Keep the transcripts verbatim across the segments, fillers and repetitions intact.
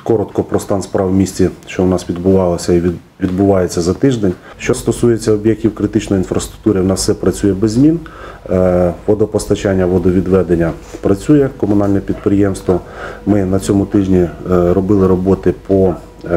коротко про стан справ в місті, що у нас відбувалося і відбувається за тиждень. Що стосується об'єктів критичної інфраструктури, в нас все працює без змін. Водопостачання, водовідведення працює, комунальне підприємство. Ми на цьому тижні робили роботи по,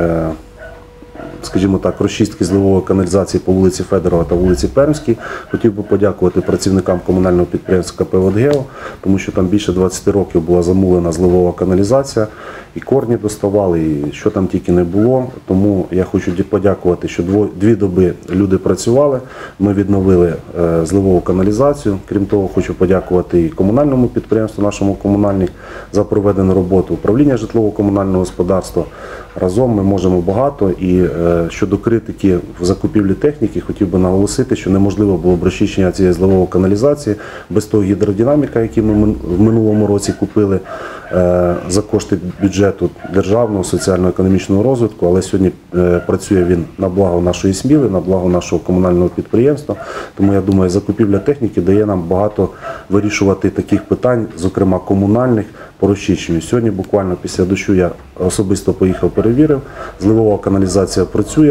скажімо так, розчистки зливової каналізації по вулиці Федорова та вулиці Пермській. Хотів би подякувати працівникам комунального підприємства КП «Водгео», тому що там більше двадцяти років була замулена зливова каналізація, і корні доставали, і що там тільки не було. Тому я хочу подякувати, що дві доби люди працювали, ми відновили зливову каналізацію. Крім того, хочу подякувати і комунальному підприємству, нашому комунальник, за проведену роботу, управління житлово-комунального господарства. Разом ми можемо багато. І щодо критики в закупівлі техніки, хотів би наголосити, що неможливо було б розчищення цієї зливової каналізації без того гідродинаміка, який ми в минулому році купили за кошти бюджету державного соціально-економічного розвитку, але сьогодні працює він на благо нашої Сміли, на благо нашого комунального підприємства. Тому я думаю, закупівля техніки дає нам багато вирішувати таких питань, зокрема комунальних, по розчищенню. Сьогодні буквально після дощу я особисто поїхав, перевірив, зливова каналізація працює.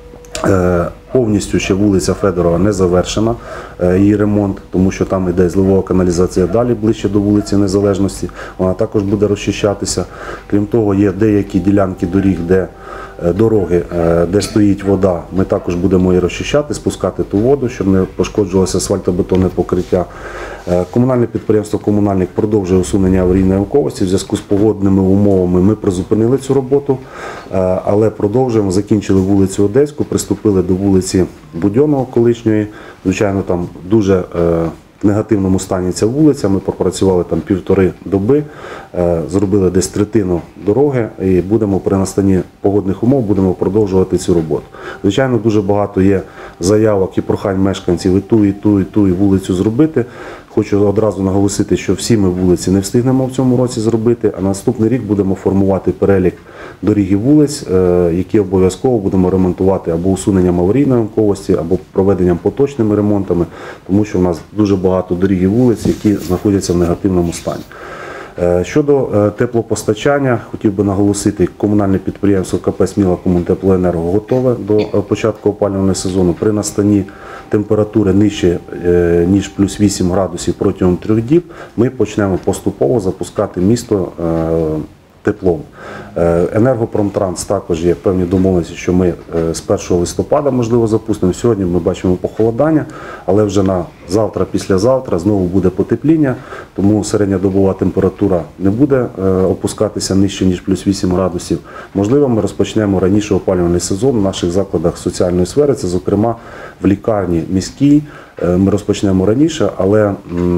Повністю ще вулиця Федорова не завершена, її ремонт, тому що там йде зливова каналізація далі, ближче до вулиці Незалежності, вона також буде розчищатися. Крім того, є деякі ділянки доріг, де дороги, де стоїть вода, ми також будемо її розчищати, спускати ту воду, щоб не пошкоджувалося асфальтобетонне покриття. Комунальне підприємство «Комунальник» продовжує усунення аварійної ямковості. В зв'язку з погодними умовами ми призупинили цю роботу, але продовжуємо. Закінчили вулицю Одеську, приступили до вулиці Будьонного колишньої. Звичайно, там дуже в негативному стані ця вулиця, ми попрацювали там півтори доби, зробили десь третину дороги і будемо при настанні погодних умов будемо продовжувати цю роботу. Звичайно, дуже багато є заявок і прохань мешканців і ту, і ту, і ту, і вулицю зробити. Хочу одразу наголосити, що всі ми вулиці не встигнемо в цьому році зробити, а наступний рік будемо формувати перелік доріг і вулиць, які обов'язково будемо ремонтувати або усуненням аварійної ямковості, або проведенням поточними ремонтами, тому що в нас дуже багато доріг і вулиць, які знаходяться в негативному стані. Щодо теплопостачання, хотів би наголосити, комунальне підприємство КП «Сміла Комунтеплоенерго» готове до початку опалювального сезону. При настанні температури нижче, ніж плюс вісім градусів протягом трьох діб, ми почнемо поступово запускати місто теплом. Енергопромтранс також є певні домовленості, що ми з першого листопада, можливо, запустимо. Сьогодні ми бачимо похолодання, але вже на завтра, післязавтра знову буде потепління, тому середньодобова температура не буде опускатися нижче, ніж плюс вісім градусів. Можливо, ми розпочнемо раніше опалювальний сезон в наших закладах соціальної сфери, це, зокрема, в лікарні міській. Ми розпочнемо раніше, але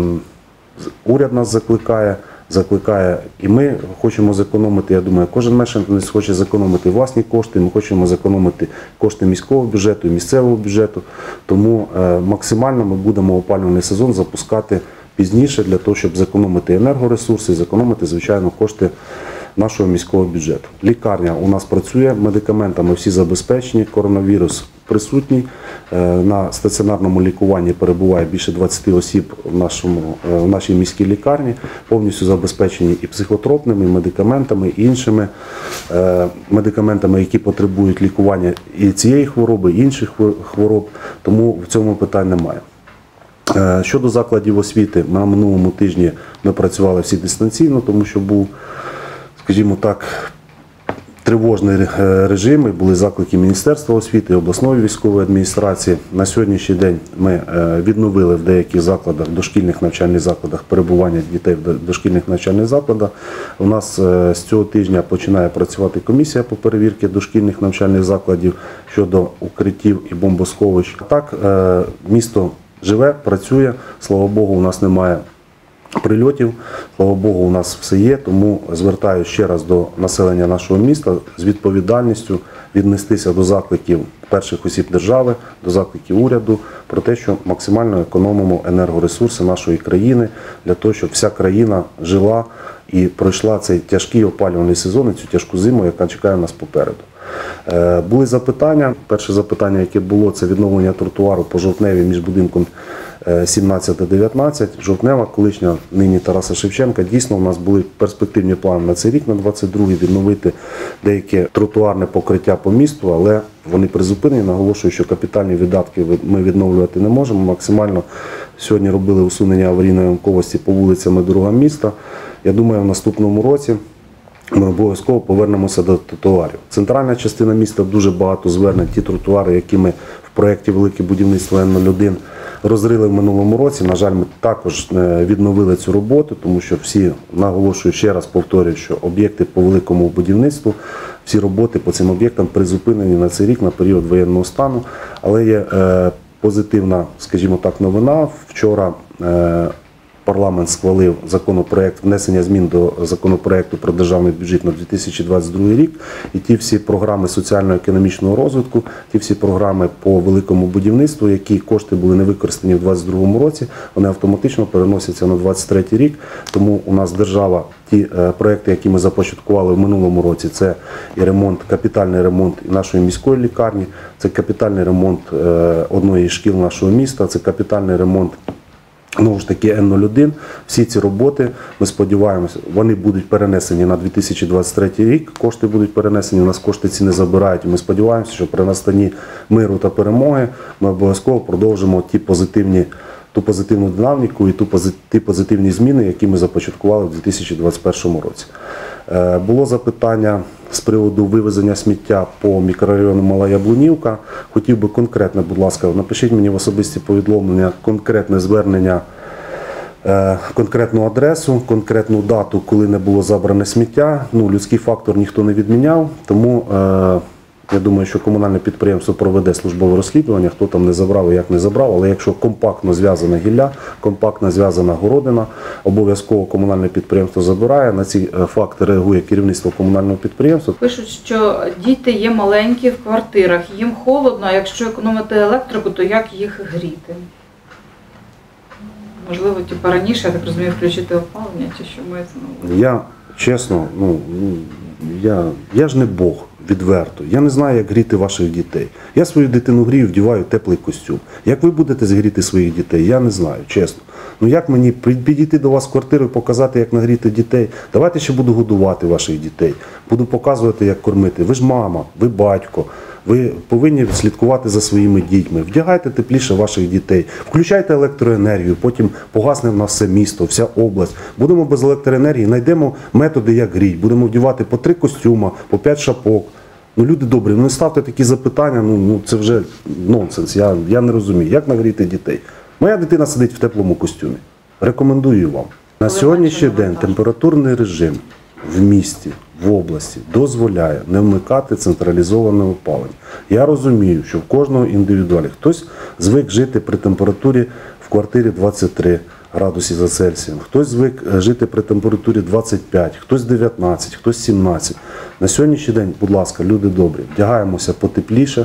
уряд нас закликає, закликає, і ми хочемо зекономити, я думаю, кожен мешканець хоче зекономити власні кошти, ми хочемо зекономити кошти міського бюджету і місцевого бюджету, тому максимально ми будемо опалювальний сезон запускати пізніше для того, щоб зекономити енергоресурси, зекономити, звичайно, кошти нашого міського бюджету. Лікарня у нас працює, медикаментами всі забезпечені, коронавірус присутній. На стаціонарному лікуванні перебуває більше двадцяти осіб в, нашому, в нашій міській лікарні, повністю забезпечені і психотропними, і медикаментами, і іншими медикаментами, які потребують лікування і цієї хвороби, і інших хвороб, тому в цьому питань немає. Щодо закладів освіти, на минулому тижні ми працювали всі дистанційно, тому що був, скажімо так, тривожний режим, були заклики Міністерства освіти, обласної військової адміністрації. На сьогоднішній день ми відновили в деяких закладах, дошкільних навчальних закладах, перебування дітей в дошкільних навчальних закладах. У нас з цього тижня починає працювати комісія по перевірці дошкільних навчальних закладів щодо укриттів і бомбосховищ. Так, місто живе, працює, слава Богу, у нас немає прильотів, слава Богу, у нас все є, тому звертаю ще раз до населення нашого міста з відповідальністю віднестися до закликів перших осіб держави, до закликів уряду про те, що максимально економимо енергоресурси нашої країни для того, щоб вся країна жила і пройшла цей тяжкий опалювальний сезон і цю тяжку зиму, яка чекає нас попереду. Були запитання. Перше запитання, яке було, це відновлення тротуару по Жовтневі між будинком сімнадцяте дев'ятнадцяте, Жовтнева, колишня, нині Тараса Шевченка. Дійсно, у нас були перспективні плани на цей рік, на двадцять другий, відновити деяке тротуарне покриття по місту, але вони призупинені. Наголошую, що капітальні видатки ми відновлювати не можемо. Максимально сьогодні робили усунення аварійної ямковості по вулицям і дорогам міста. Я думаю, в наступному році ми обов'язково повернемося до тротуарів. Центральна частина міста дуже багато звернень. Ті тротуари, які ми в проєкті «Велике будівництво Н нуль один» розрили в минулому році. На жаль, ми також відновили цю роботу, тому що всі, наголошую, ще раз повторюю, що об'єкти по великому будівництву, всі роботи по цим об'єктам призупинені на цей рік, на період воєнного стану. Але є е, позитивна, скажімо так, новина. Вчора е, парламент схвалив законопроект внесення змін до законопроекту про державний бюджет на дві тисячі двадцять другий рік. І ті всі програми соціально-економічного розвитку, ті всі програми по великому будівництву, які кошти були не використані в двадцять другому році, вони автоматично переносяться на двадцять третій рік. Тому у нас держава, ті е, проекти, які ми започаткували в минулому році, це і ремонт, капітальний ремонт нашої міської лікарні, це капітальний ремонт е, одної із шкіл нашого міста, це капітальний ремонт, знову ж таки, Н нуль один. Всі ці роботи, ми сподіваємося, вони будуть перенесені на дві тисячі двадцять третій рік, кошти будуть перенесені, у нас кошти ці не забирають. Ми сподіваємося, що при настанні миру та перемоги ми обов'язково продовжимо ті позитивні, ту позитивну динаміку і ту, ті позитивні зміни, які ми започаткували в дві тисячі двадцять першому році. Е, було запитання з приводу вивезення сміття по мікрорайону Мала Яблунівка. Хотів би конкретно, будь ласка, напишіть мені в особисті повідомлення конкретне звернення, е, конкретну адресу, конкретну дату, коли не було забране сміття. Ну, людський фактор ніхто не відміняв, тому е, я думаю, що комунальне підприємство проведе службове розслідування, хто там не забрав і як не забрав, але якщо компактно зв'язана гілля, компактно зв'язана городина, обов'язково комунальне підприємство забирає. На ці факти реагує керівництво комунального підприємства. Пишуть, що діти є маленькі в квартирах, їм холодно, а якщо економити електрику, то як їх гріти? Можливо, типу, раніше, я так розумію, включити опалення, чи що мається на увазі? Я, чесно, ну, я, я ж не Бог. Відверто. Я не знаю, як гріти ваших дітей. Я свою дитину грію, вдіваю теплий костюм. Як ви будете згріти своїх дітей, я не знаю, чесно. Ну як мені підійти до вас в квартиру і показати, як нагріти дітей? Давайте ще буду годувати ваших дітей. Буду показувати, як кормити. Ви ж мама, ви батько. Ви повинні слідкувати за своїми дітьми. Вдягайте тепліше ваших дітей. Включайте електроенергію, потім погасне в нас все місто, вся область. Будемо без електроенергії, знайдемо методи, як гріти. Будемо вдівати по три костюма, по п'ять шапок. Ну, люди добрі, ну не ставте такі запитання, ну, ну це вже нонсенс. Я, я не розумію, як нагріти дітей. Моя дитина сидить в теплому костюмі. Рекомендую вам. На сьогоднішній день температурний режим в місті, в області дозволяє не вмикати централізоване опалення. Я розумію, що в кожного індивідуалі. Хтось звик жити при температурі в квартирі двадцять три градуси за Цельсієм, хтось звик жити при температурі двадцять п'ять, хтось дев'ятнадцять, хтось сімнадцять. На сьогоднішній день, будь ласка, люди добрі, вдягаємося потепліше.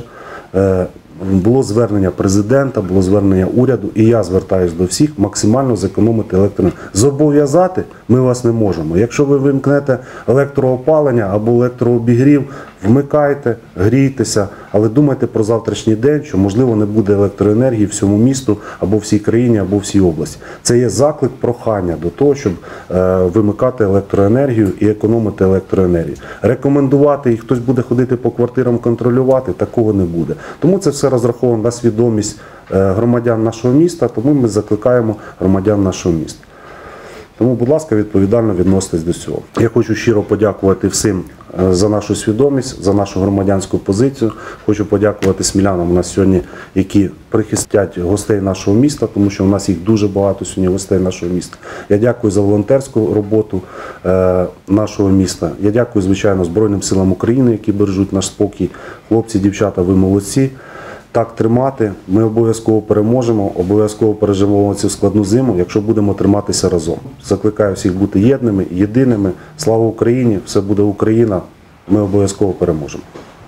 Було звернення президента, було звернення уряду, і я звертаюся до всіх максимально зекономити електроенергію. Зобов'язати ми вас не можемо. Якщо ви вимкнете електроопалення або електрообігрів, вмикайте, грійтеся, але думайте про завтрашній день, що, можливо, не буде електроенергії всьому місту, або всій країні, або всій області. Це є заклик, прохання до того, щоб е, вимикати електроенергію і економити електроенергію. Рекомендувати, і хтось буде ходити по квартирам контролювати, такого не буде. Тому це все розраховано на свідомість е, громадян нашого міста, тому ми закликаємо громадян нашого міста. Тому, будь ласка, відповідально відноситесь до цього. Я хочу щиро подякувати всім за нашу свідомість, за нашу громадянську позицію. Хочу подякувати смілянам у нас сьогодні, які прихистять гостей нашого міста, тому що у нас їх дуже багато сьогодні гостей нашого міста. Я дякую за волонтерську роботу е, нашого міста. Я дякую, звичайно, Збройним силам України, які бережуть наш спокій. Хлопці, дівчата, ви молодці. Так тримати, ми обов'язково переможемо, обов'язково переживемо цю складну зиму, якщо будемо триматися разом. Закликаю всіх бути єдними, єдиними. Слава Україні! Все буде Україна! Ми обов'язково переможемо.